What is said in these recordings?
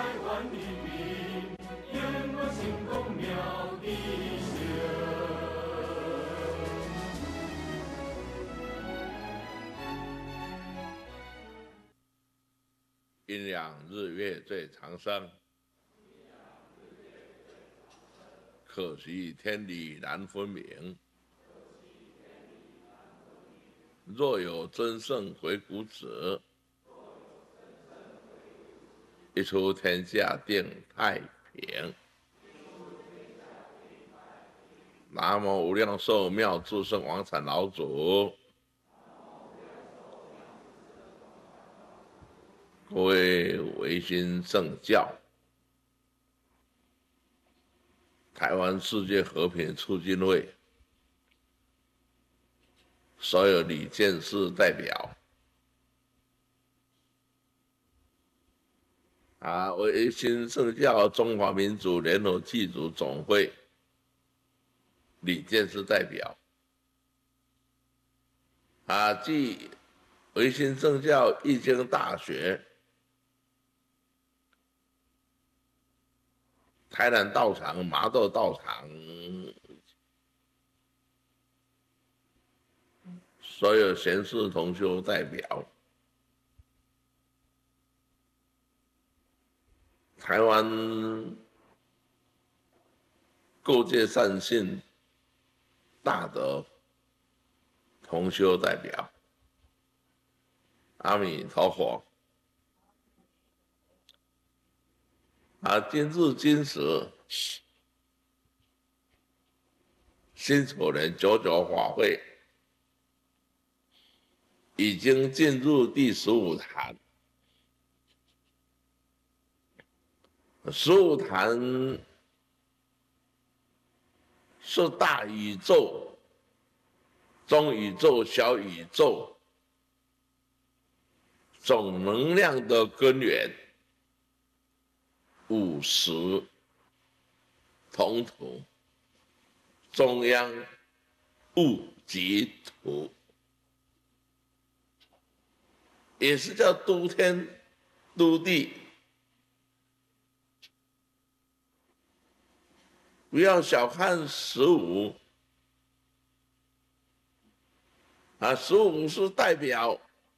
湾人民，永远成功妙智胜。 阴阳日月最长生，可惜天理难分明。若有真圣鬼谷子，一出天下定太平。南无无量寿妙智圣王禅老祖。各位维新圣教，台湾世界和平促进会所有理监事代表，维新圣教中华民族联合祭祖总会理监事代表，暨维新圣教义经大学台南道场、麻豆道场所有贤士同修代表，台湾各界善信大德同修代表，阿弥陀佛。今日今时，辛丑年九九法会已经进入第15坛。15坛是大宇宙、中宇宙、小宇宙总能量的根源，50同土，中央物极土，也是叫都天都地。不要小看15，15是代表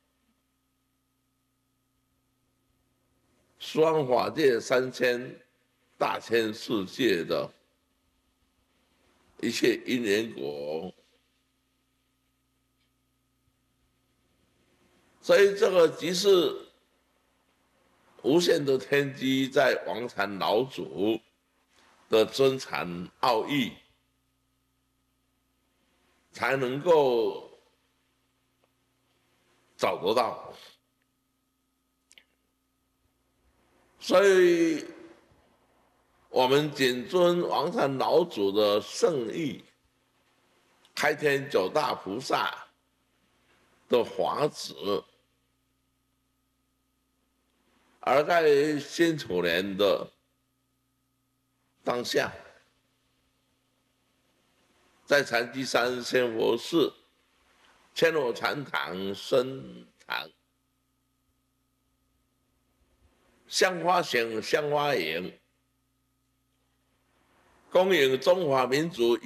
十方法界3000大千世界的一切因缘果，所以这个即是无限的天机在王禅老祖的尊禅奥义，才能够找得到。所以我们谨遵王禅老祖的圣意，开天9大菩萨的法旨，而在辛丑年的当下，在禅机山仙佛寺千佛禅堂深堂，香花行香花营，恭迎中华民族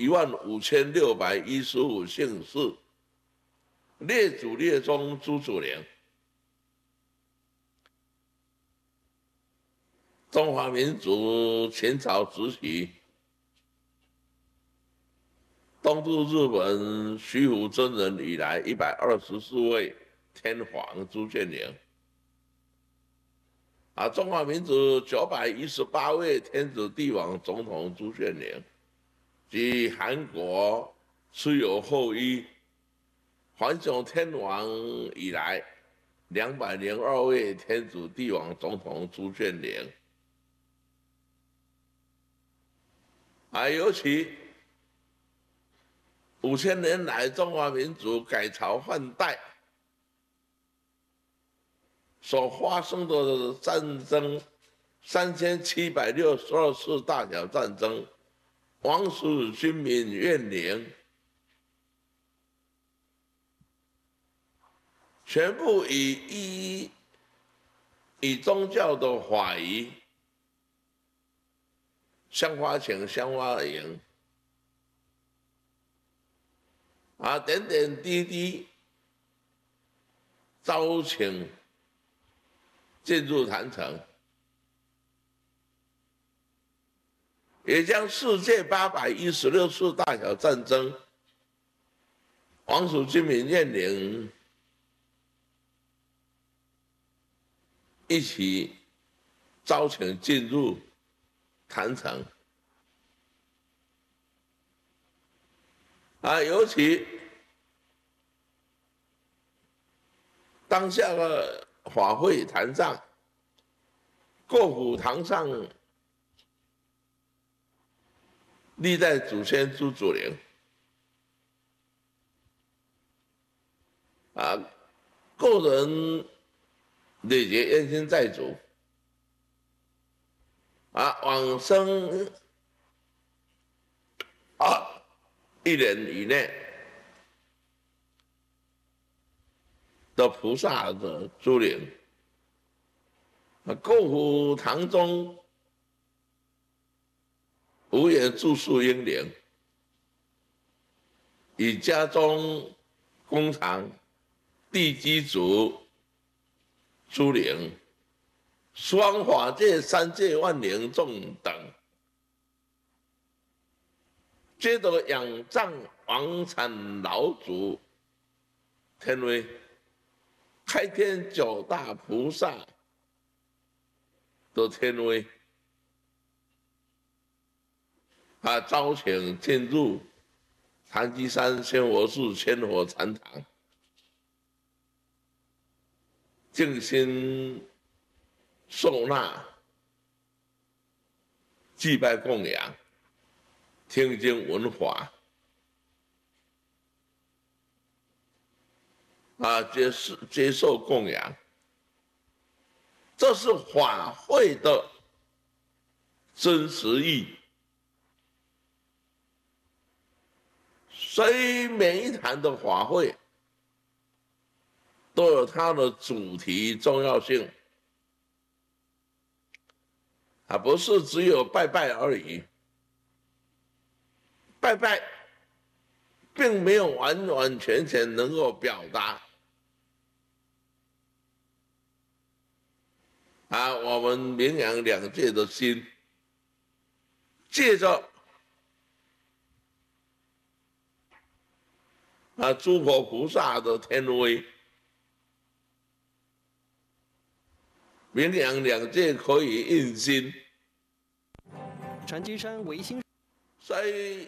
15615姓氏列祖列宗诸祖灵，中华民族前朝时期东渡日本虚湖真人以来124位天皇朱建宁，中华民族918位天子帝王总统朱建宁，及韩国持有后裔桓雄天王以来202位天子帝王总统朱建宁，尤其5000年来中华民族改朝换代所发生的战争，3762次大小战争，王室军民怨灵，全部以宗教的法仪香花情、香花影啊，点点滴滴招请进入坛城，也将世界816次大小战争、王蜀军民怨灵一起招请进入坛城啊，尤其当下的法会坛上，过府堂上历代祖先朱祖陵啊，个人累劫冤亲债主啊，往生1年以内的菩萨的诸灵啊，过府堂中无缘住宿英灵，以家中工厂地基主诸灵，双法界三界万灵众等，接着仰仗王产老祖天威，开天9大菩萨的天威啊，招请进入唐基山仙佛寺千佛禅堂，静心受纳、祭拜供养、听经闻法啊，接受供养，这是法会的真实意。所以每一坛的法会都有它的主题重要性啊，不是只有拜拜而已。拜拜并没有完完全全能够表达啊我们名扬两界的心，借着诸佛菩萨的天威，名扬两界可以印心。 禅机山维新， 所以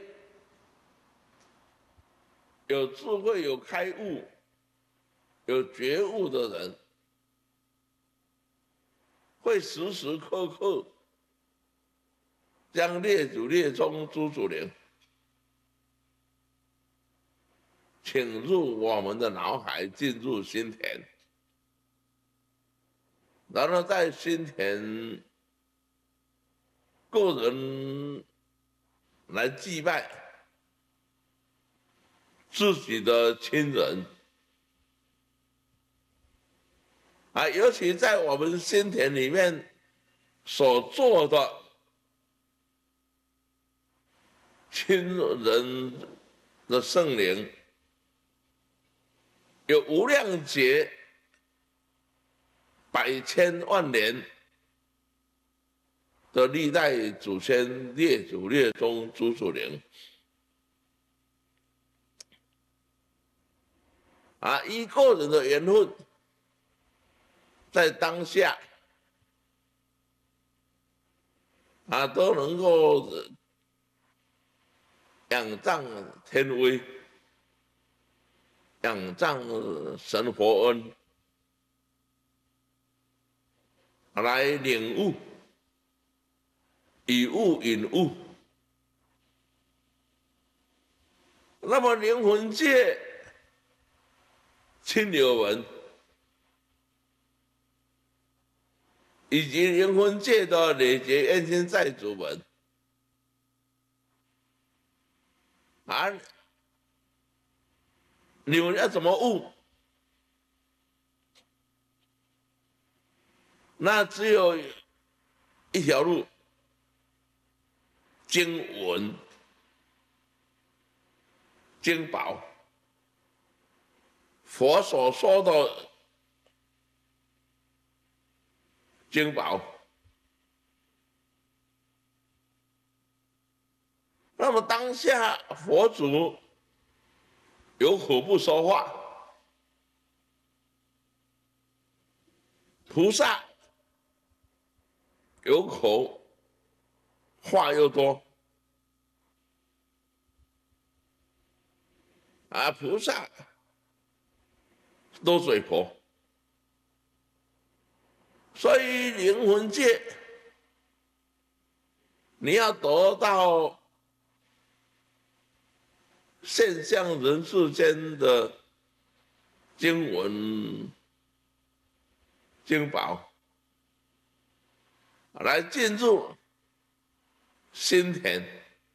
有智慧、有开悟、有觉悟的人，会时时刻刻将列祖列宗诸祖灵请入我们的脑海，进入心田，然后在心田个人来祭拜自己的亲人啊，尤其在我们心田里面所做的亲人的圣灵，有无量劫、百千万年的历代祖先列祖列宗诸祖灵啊，依个人的缘分，在当下啊都能够仰仗天威，仰仗神佛恩，来领悟，以悟引悟。那么灵魂界亲友们，以及灵魂界的累劫冤亲债主们，你们要怎么悟？那只有一条路， 经文、经宝，佛所说的经宝。那么当下佛祖有口不说话，菩萨有口，话又多。菩萨都嘴婆，所以灵魂界你要得到现象人世间的经文、经宝，来进入心田，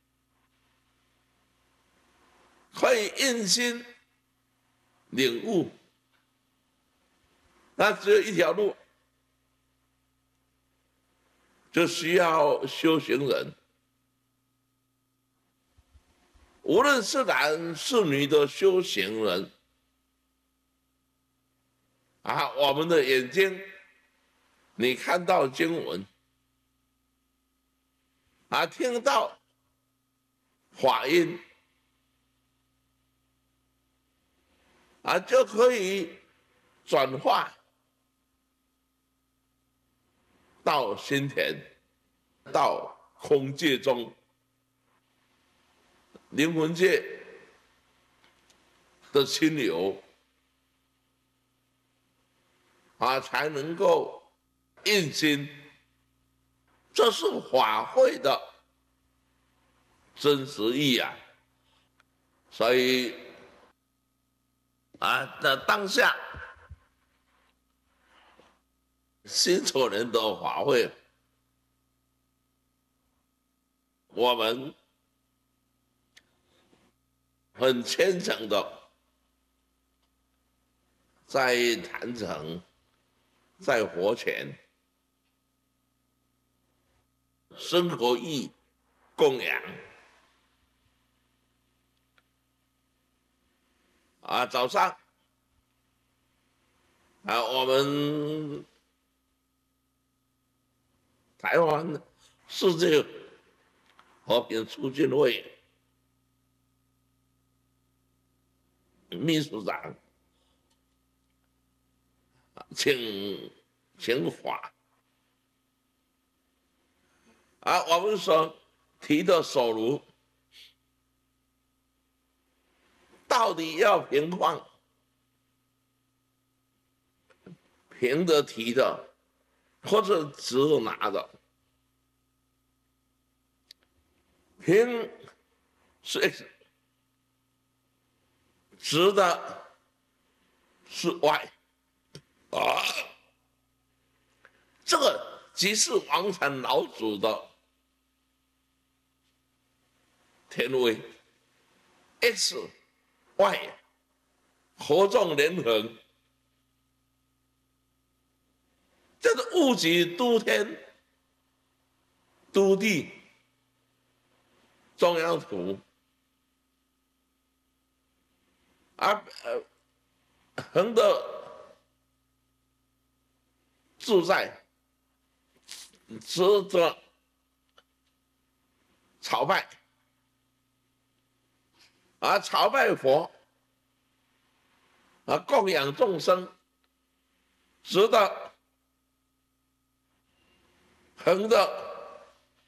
可以印心领悟，那只有一条路，就需要修行人。无论是男是女的修行人，我们的眼睛，你看到经文，听到法音，就可以转化到心田，到空界中。灵魂界的清流才能够印心，这是法会的真实意啊！所以在当下新手人的法会，我们很虔诚的在坛城，在佛前生活意供养早上我们台湾世界和平促进会秘书长请法我们所提的手炉到底要平放，平的提的，或者直的拿的？平是 X， 直的是 Y， 这个即是王禅老祖的天威 ，X、Y 合纵连横，这是物极都天、都地、中央土，横的自在，直的朝拜，朝拜佛，供养众生，直的、横的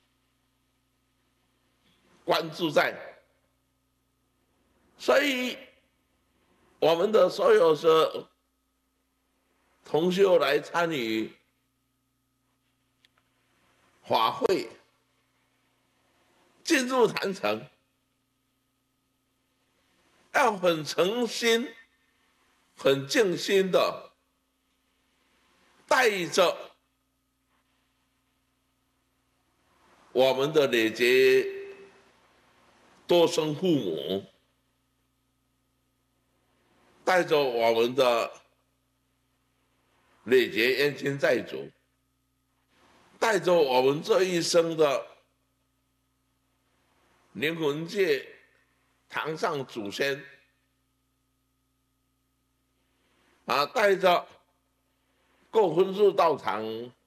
观自在。所以我们的所有是同修来参与法会，进入坛城，要很诚心、很静心的，带着我们的累劫多生父母，带着我们的累劫冤亲债主，带着我们这一生的灵魂界堂上祖先带着过分数道场，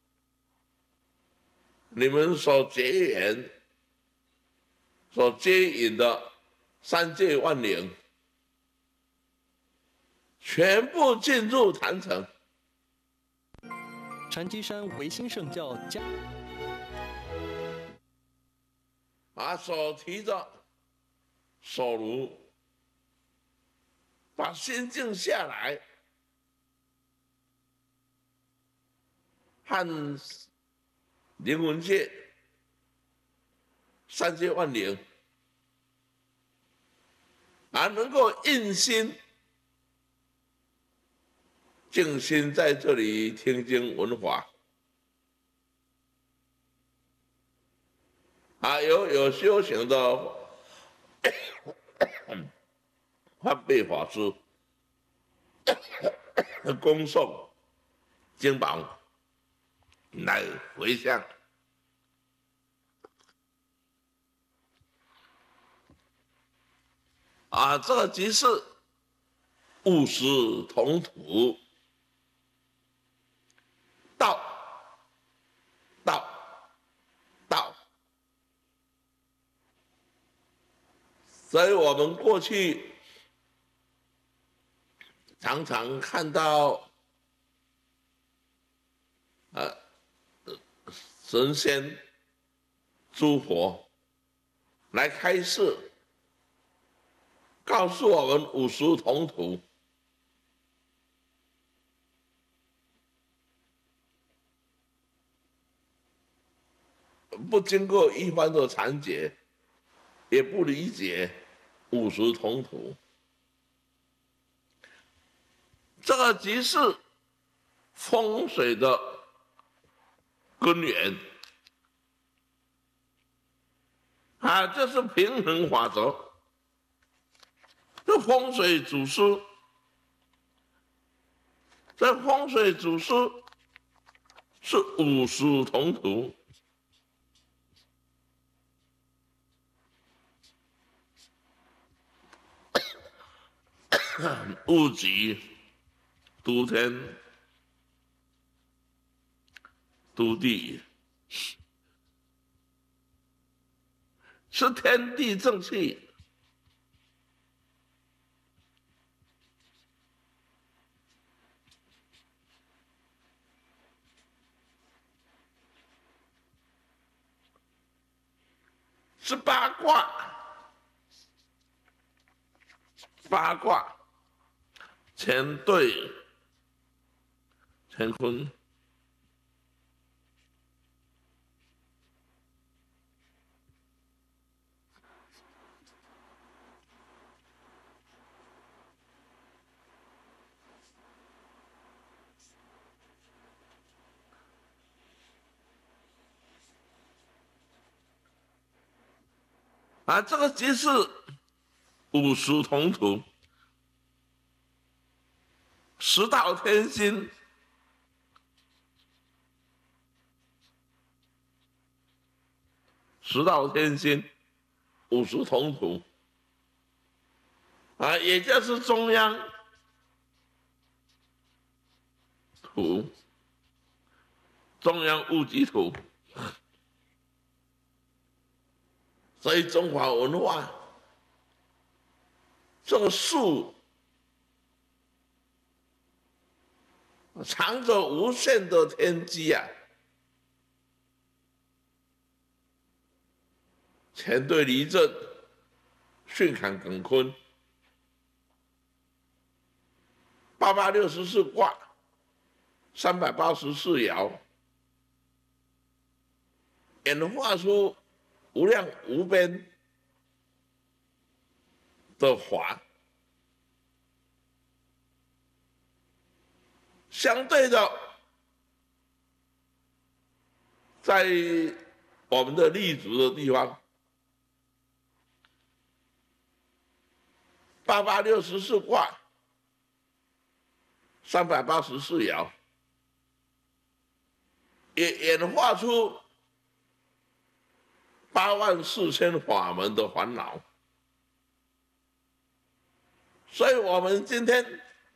你们所结缘、所接引的三界万灵，全部进入坛城。 禅机山维新圣教家手提着手炉，把心静下来，和灵魂界、三界万灵能够印心、静心在这里听经闻法。有修行的梵呗法师恭诵经榜来回向，这个即是务实同土，道。所以我们过去常常看到神仙、诸佛来开示，告诉我们五俗同土，不经过一番的禅解，也不理解五俗同土。这个即是风水的根源这是平衡法则。这风水祖师，是五俗同土。物极都天都地，是天地正气。是八卦，乾兑乾坤。这个即是五俗同土，十道天心，五俗同土也就是中央土，中央戊己土。所以中华文化这个树藏着无限的天机乾兑离震，巽坎艮坤，864卦，384爻，演化出无量无边的法。相对的，在我们的立足的地方，864卦，384爻，也演化出 84000法门的烦恼。所以我们今天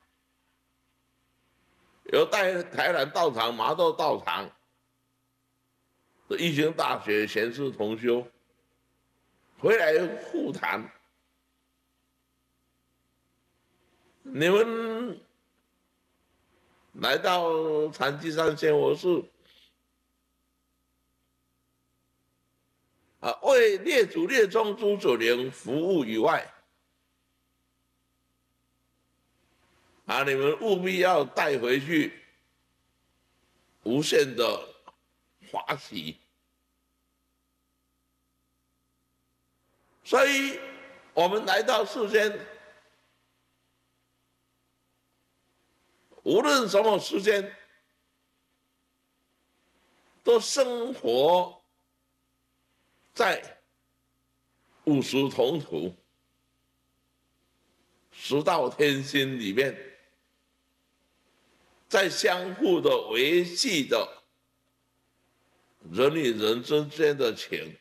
由台南道场、麻豆道场的义兴大学贤士同修回来互谈，你们来到禅机山仙佛寺为列祖列宗诸祖灵服务以外，你们务必要带回去无限的欢喜。所以，我们来到世间，无论什么时间，都生活在五十同土、十道天心里面，在相互的维系的人与人之间的情，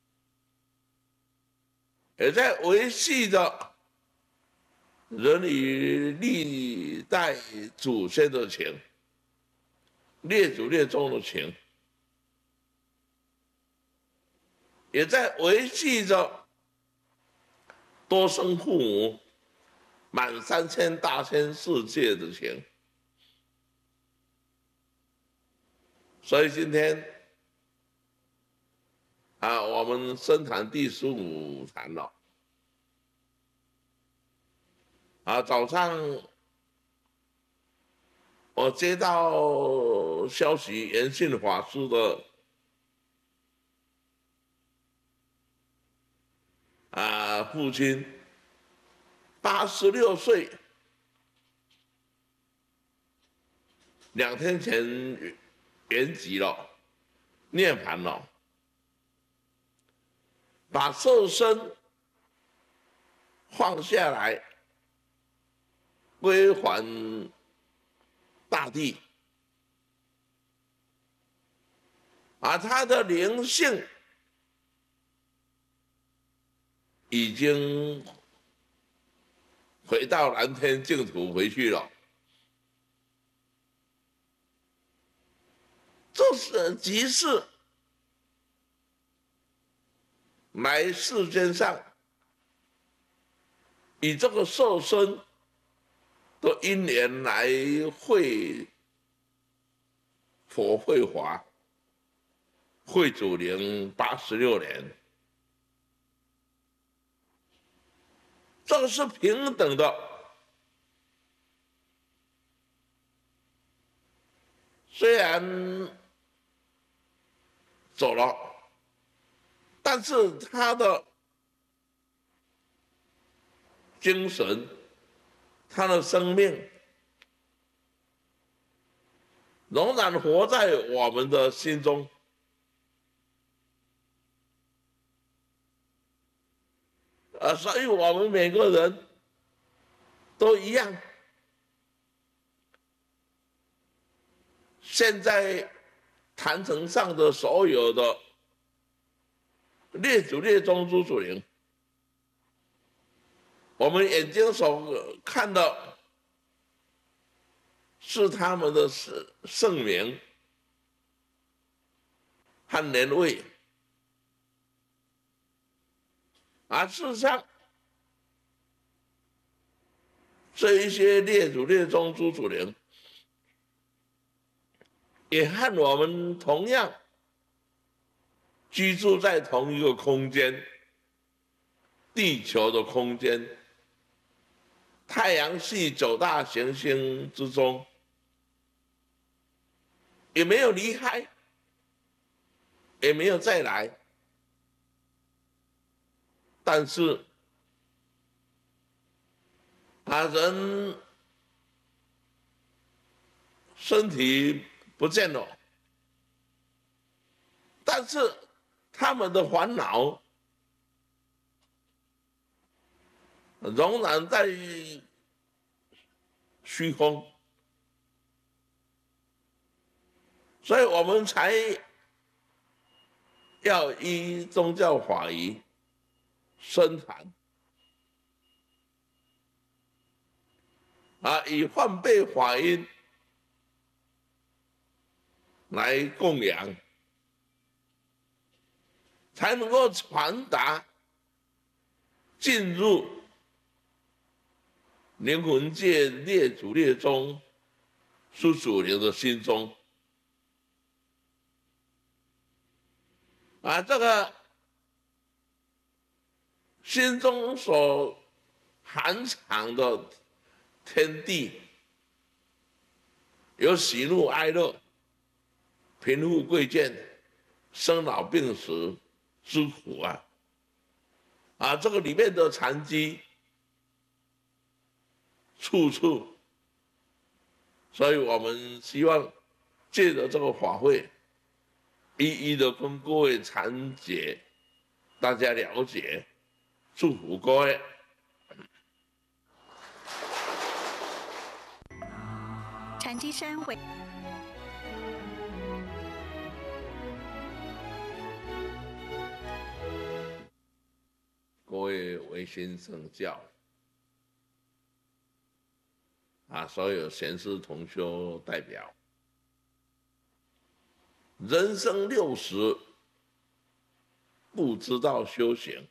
也在维系着人与历代祖先的情、列祖列宗的情，也在维系着多生父母满3000大千世界的情。所以今天我们深谈第15禅了。早上我接到消息，延信法师的父亲86岁，2天前圆寂了，涅槃了，把色身放下来，归还大地，他的灵性已经回到蓝天净土回去了。这是即是来世间上以这个受身的因缘来会佛会法会祖灵86年，这个是平等的。虽然走了，但是他的精神、他的生命仍然活在我们的心中。所以我们每个人都一样。现在坛城上的所有的列祖列宗诸祖灵，我们眼睛所看的是他们的圣名和年位，事实上，这一些列祖列宗诸祖灵也和我们同样居住在同一个空间，地球的空间，太阳系9大行星之中，也没有离开，也没有再来。但是人身体不见了，但是他们的烦恼仍然在虚空，所以我们才要依宗教法仪生产，以梵呗法音来供养，才能够传达进入灵魂界列祖列宗诸祖灵的心中。这个心中所含藏的天地，有喜怒哀乐、贫富贵贱、生老病死之苦这个里面的禅机处处，所以我们希望借着这个法会，一一的跟各位禅姐大家了解，祝福各位。 禅机山为各位维新圣教所有贤师同修代表，人生60不知道修行，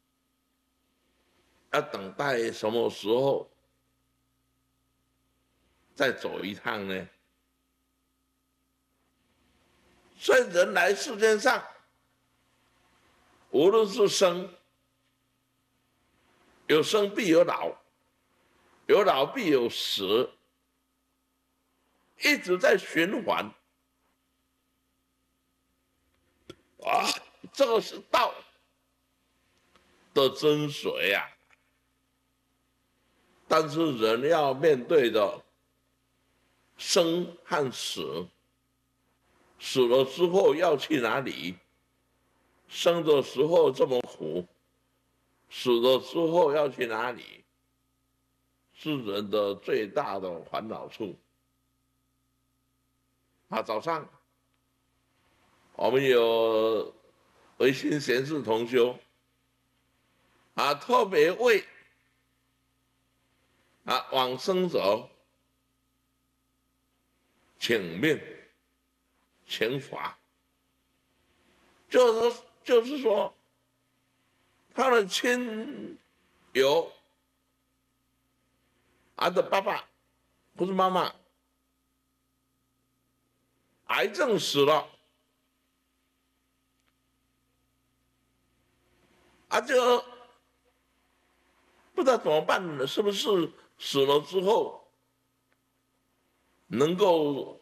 要等待什么时候再走一趟呢？所以人来世间上，无论是生，有生必有老，有老必有死，一直在循环。这个是道的真髓但是人要面对的生和死，死了之后要去哪里？生的时候这么苦，死了之后要去哪里？是人的最大的烦恼处。早上我们有维新贤士同修特别为往生者请命请法，就是说他的亲友的爸爸不是妈妈癌症死了就不知道怎么办呢？是不是死了之后能够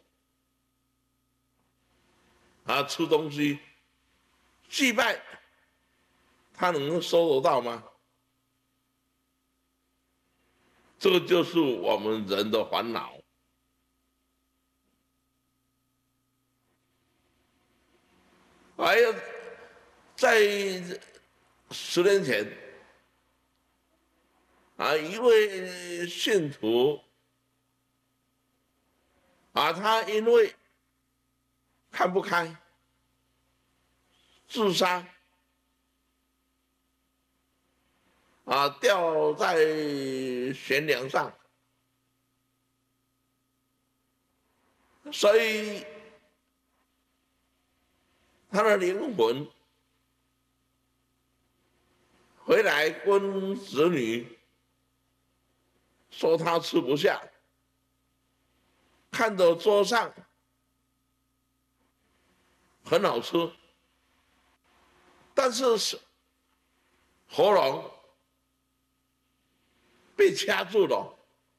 吃东西祭拜，他能够收得到吗？这个就是我们人的烦恼。还有在10年前一位信徒他因为看不开自杀吊在悬梁上，所以他的灵魂回来跟子女说他吃不下，看到桌上很好吃，但是喉咙被掐住了，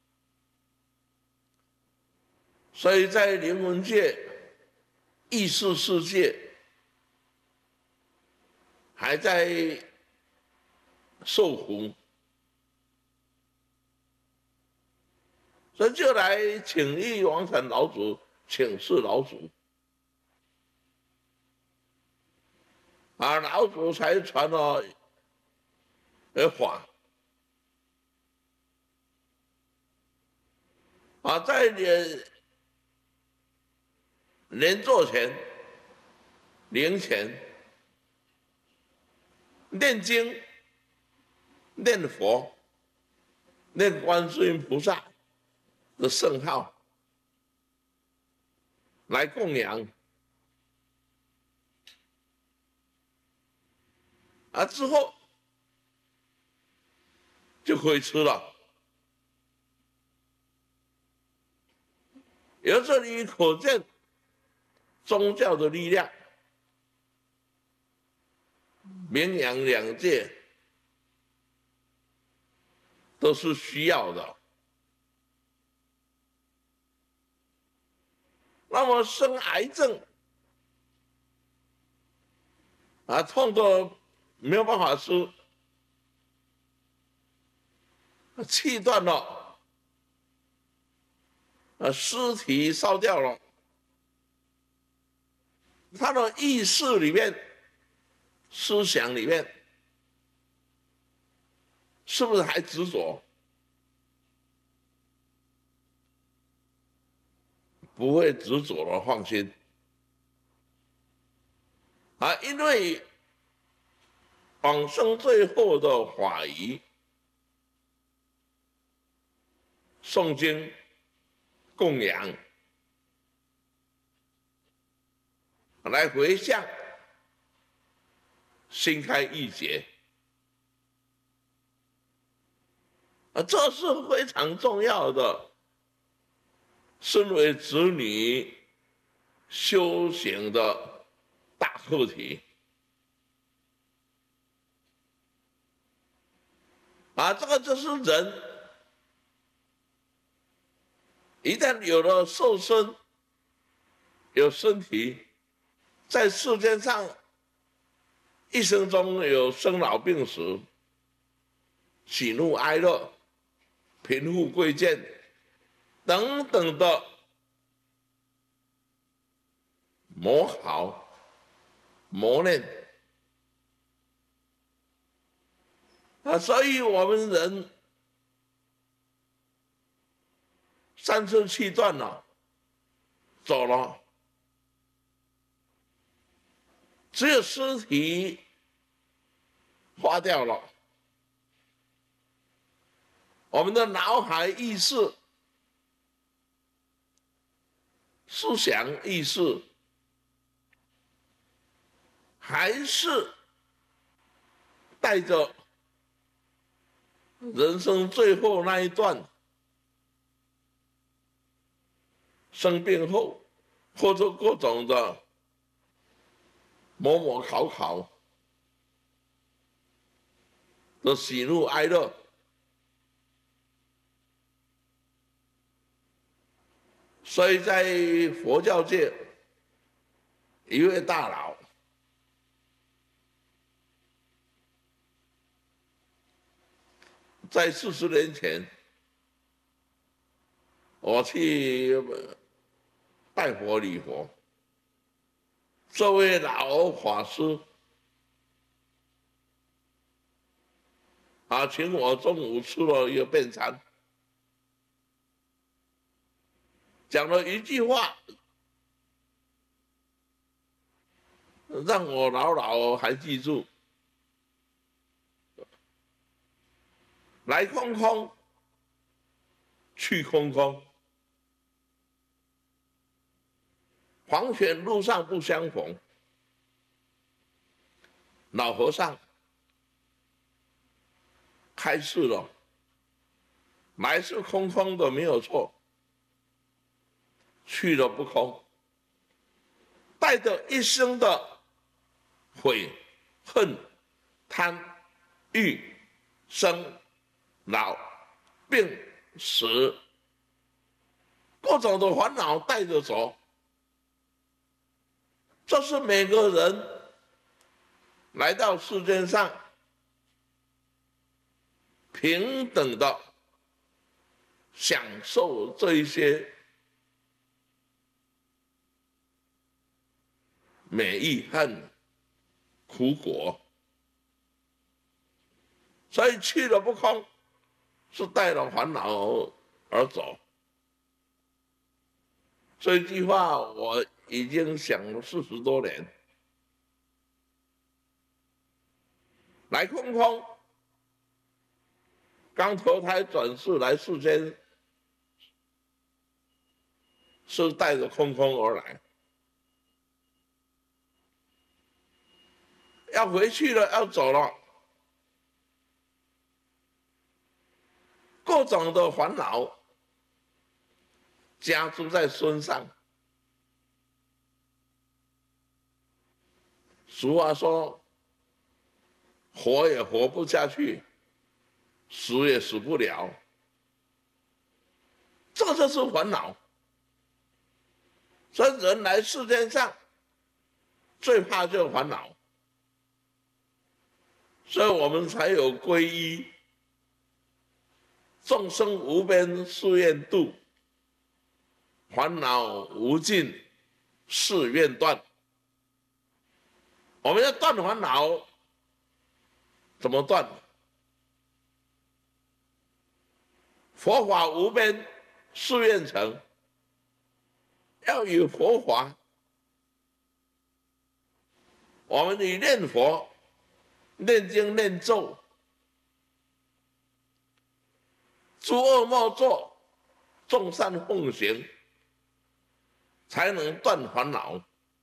所以在灵魂界、意识世界还在受苦，所以就来请益王禅老祖请示老祖老祖才传了法在年座前、灵前念经、念佛、念观世音菩萨的圣号来供养，之后就可以吃了。由这里可见宗教的力量，名扬两界都是需要的。那么生癌症痛得没有办法吃，气断了，尸体烧掉了，他的意识里面、思想里面，是不是还执着？不会执着了，放心。因为往生最后的法仪、诵经、供养，来回向，心开意解，这是非常重要的。身为子女修行的大课题这个就是人一旦有了受身，有身体，在世间上一生中有生老病死、喜怒哀乐、贫富贵贱等等的磨好、磨练所以我们人三寸气断了，走了，只有尸体化掉了，我们的脑海意识、思想意识还是带着人生最后那一段生病后或者各种的磨考的喜怒哀乐，所以在佛教界，一位大佬在40年前，我去拜佛礼佛，这位老法师请我中午吃了一个便餐，讲了一句话，让我牢还记住：来空空，去空空，黄泉路上不相逢。老和尚开示了，来是空空的没有错，去了不空，带着一生的悔、恨、贪、欲、生、老、病、死，各种的烦恼带着走。这是每个人来到世间上平等的享受这一些美意和苦果，所以去了不空，是带了烦恼而走。这一句话我已经想了40多年， 来空空，刚投胎转世来世间，是带着空空而来，要回去了，要走了，各种的烦恼加诸在身上。俗话说，活也活不下去，死也死不了，这就是烦恼。所以人来世间上，最怕就是烦恼，所以我们才有皈依，众生无边誓愿度，烦恼无尽誓愿断。我们要断烦恼，怎么断？佛法无边誓愿成，要有佛法。我们以念佛、念经、念咒，诸恶莫作，众善奉行，才能断烦恼。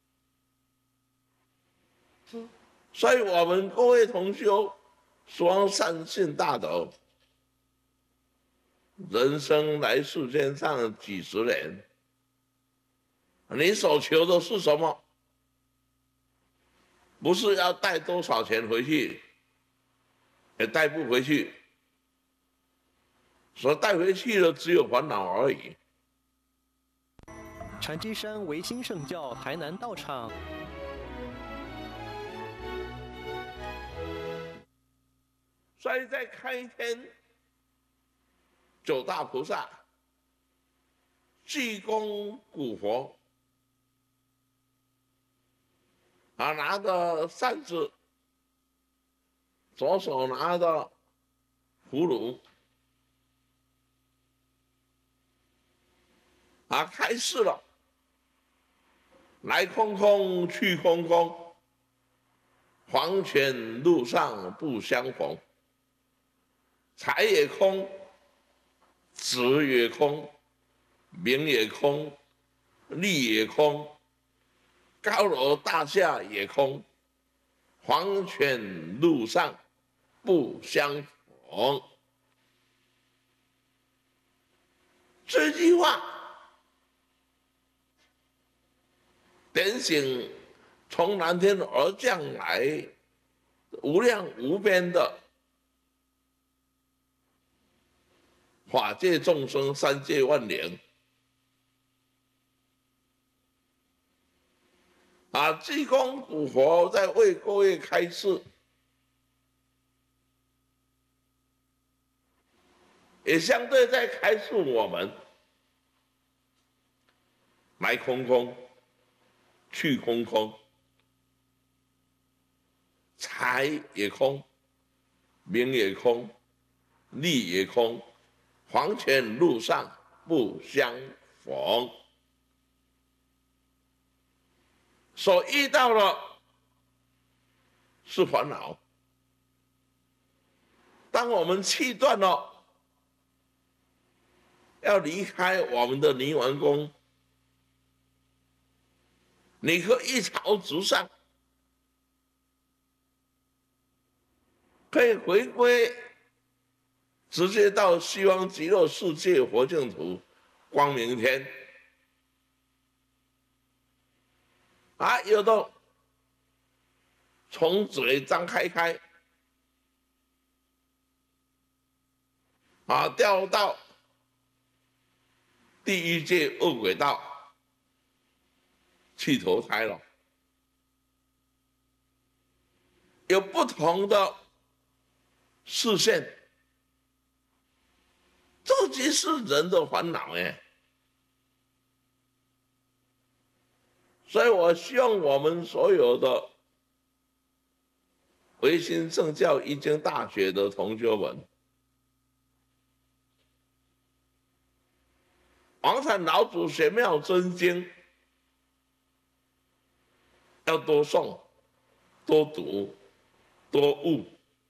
所以我们各位同修，双善信大德，人生来世间上几十年，你所求的是什么？不是要带多少钱回去，也带不回去，所带回去的只有烦恼而已。 禅机山维新圣教台南道场。 所以在开天，九大菩萨济公古佛拿着扇子，左手拿着葫芦开示了，来空空，去空空，黄泉路上不相逢。财也空，职也空，名也空，利也空，高楼大厦也空，黄泉路上不相逢。这句话点醒从蓝天而降来无量无边的法界众生三界万灵济公古佛在为各位开示，也相对在开示我们：来空空，去空空，财也空，名也空，利也空。黄泉路上不相逢，所遇到的是烦恼。当我们气断了，要离开我们的泥丸宫，你可以一朝直上，可以回归。直接到西方极乐世界佛净土光明天有的从嘴张开掉到地狱界恶鬼道去投胎了，有不同的视线。这即是人的烦恼所以我希望我们所有的维新圣教易经大学的同学们，王禅老祖玄妙真经要多诵、多读、多悟，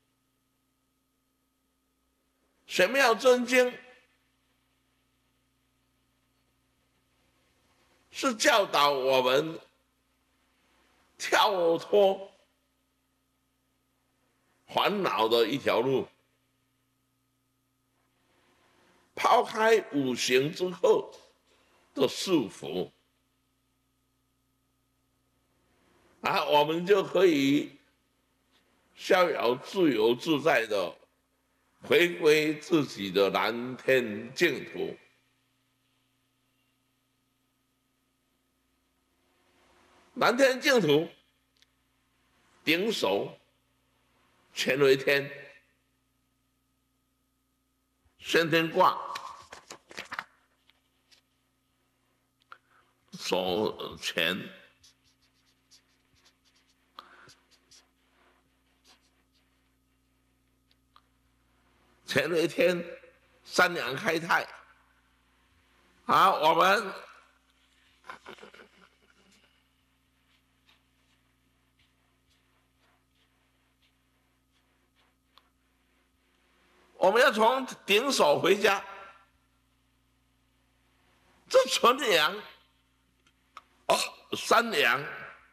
玄妙真经是教导我们跳脱烦恼的一条路，抛开五行之后的束缚，我们就可以逍遥自由自在的回归自己的蓝天净土。蓝天净土，顶首乾为天，先天卦，手乾，乾为天，三阳开泰。好，我们要从顶首回家，这纯阳，三阳，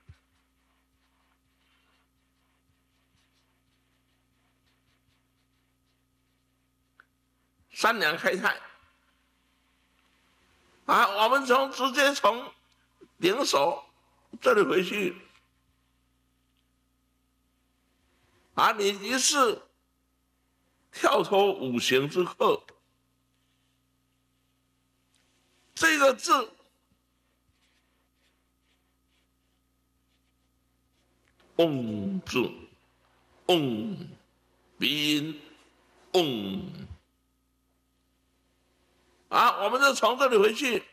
三阳开泰。我们直接从顶首这里回去，你于是跳脱五行之后，这个字嗡字，嗡鼻音，嗡。我们就从这里回去，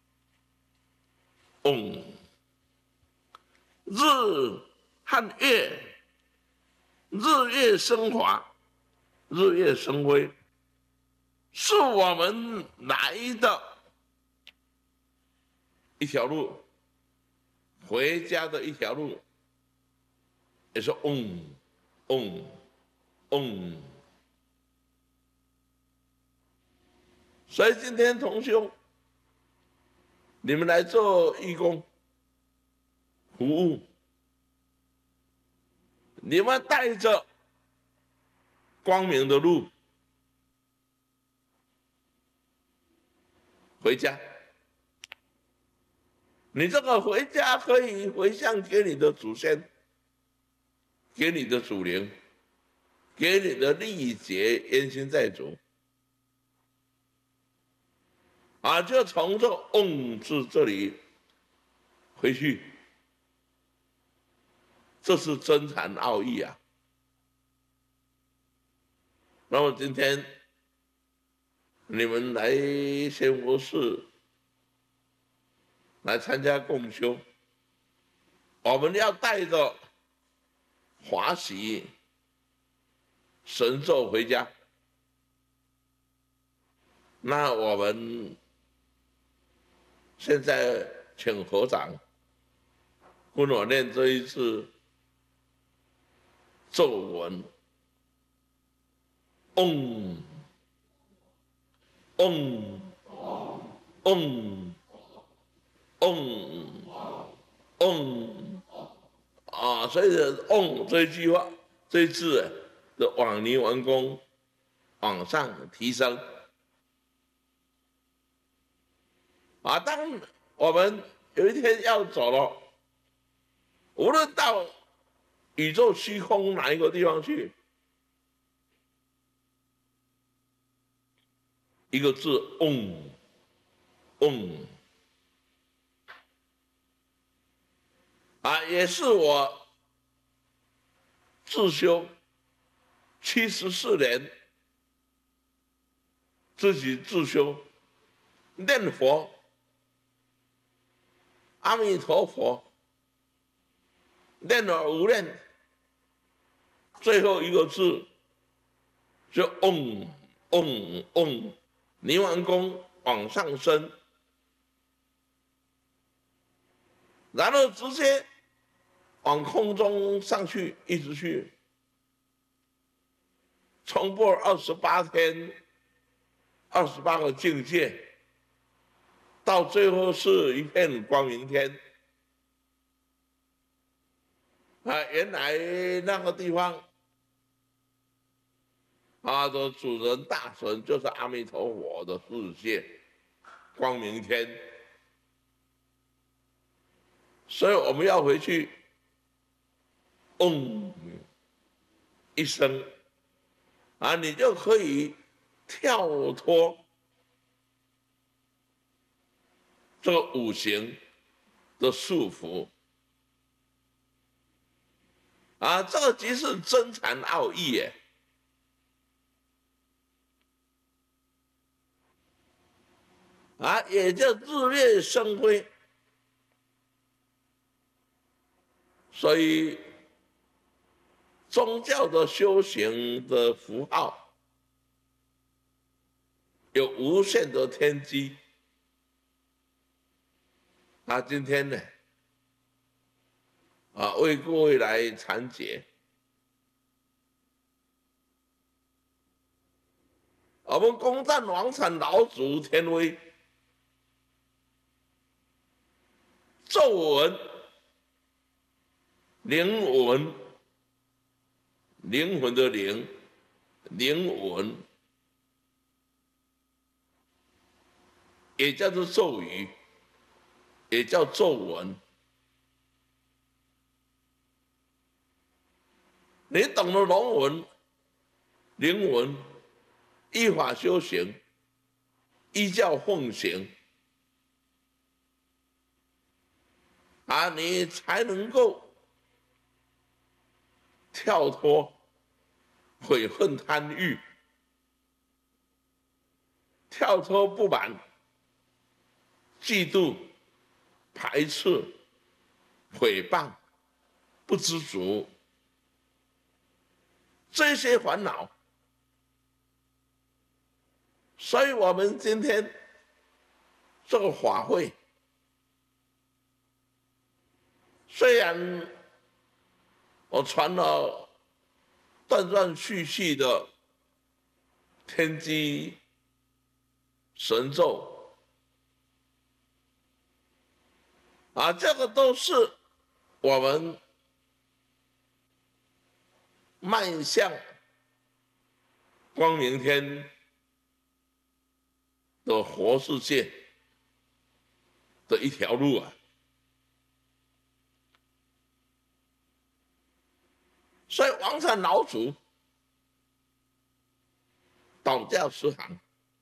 嗡，日和月，日月升华，日月生辉，是我们来的一条路，回家的一条路，也是嗡嗡嗡。所以今天同修，你们来做义工服务，你们带着光明的路回家。你这个回家可以回向给你的祖先，给你的祖灵，给你的历劫冤亲债主。就从这嗡字这里回去，这是真禅奥义啊。那么今天你们来仙佛寺来参加共修，我们要带着华喜神咒回家。那我们现在请合掌，跟我念这一次咒文：嗡嗡嗡嗡嗡所以嗡这一句话，这一字的往泥完工，往上提升。当我们有一天要走了，无论到宇宙虚空哪一个地方去，一个字嗡嗡也是我自修74年，自己自修念佛。阿弥陀佛，念而无念，最后一个字就嗡嗡嗡，泥丸功往上升，然后直接往空中上去，一直去，重播28天 28个境界，到最后是一片光明天。原来那个地方的主人大神就是阿弥陀佛的世界，光明天。所以我们要回去，一声，你就可以跳脱这个五行的束缚。这个即是真禅奥义耶。也叫日月生辉。所以宗教的修行的符号有无限的天机。今天呢，为各位来阐解。我们攻占王禅老祖天威，咒文、灵文，灵魂的灵，灵文，也叫做咒语，也叫咒文。你懂了龙文、灵文，依法修行，依教奉行，你才能够跳脱悔恨贪欲，跳脱不满、嫉妒、排斥、诽谤、不知足这些烦恼。所以我们今天这个法会，虽然我传了断断续续的天机神咒，这个都是我们迈向光明天的活世界的一条路啊。所以王禅老祖道教师行，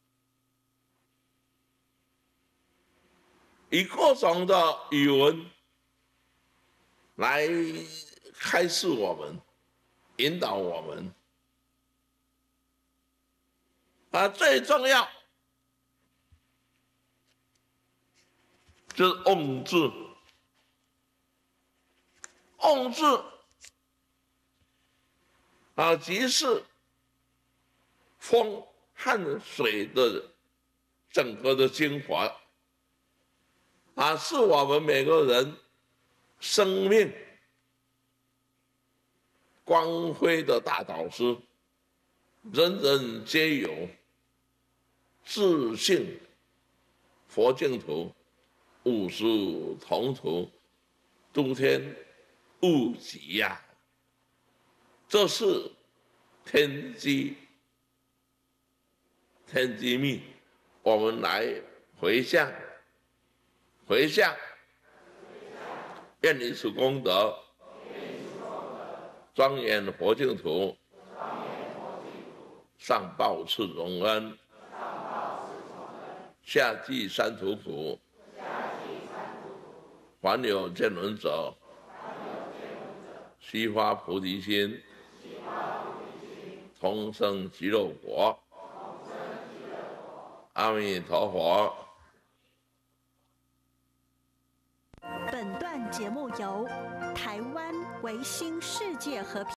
以各种的语文来开示我们，引导我们。最重要就是嗡字，嗡字即是风和水的整个的精华，是我们每个人生命光辉的大导师，人人皆有，自信佛净土，五殊同途，诸天无极呀。这是天机，天机密，我们来回向，回向，愿以此功德，庄严佛净土，上报次荣恩，下济三途苦，凡有见闻者，悉发菩提心，同生极乐国。阿弥陀佛。 本段节目由台湾维新世界和平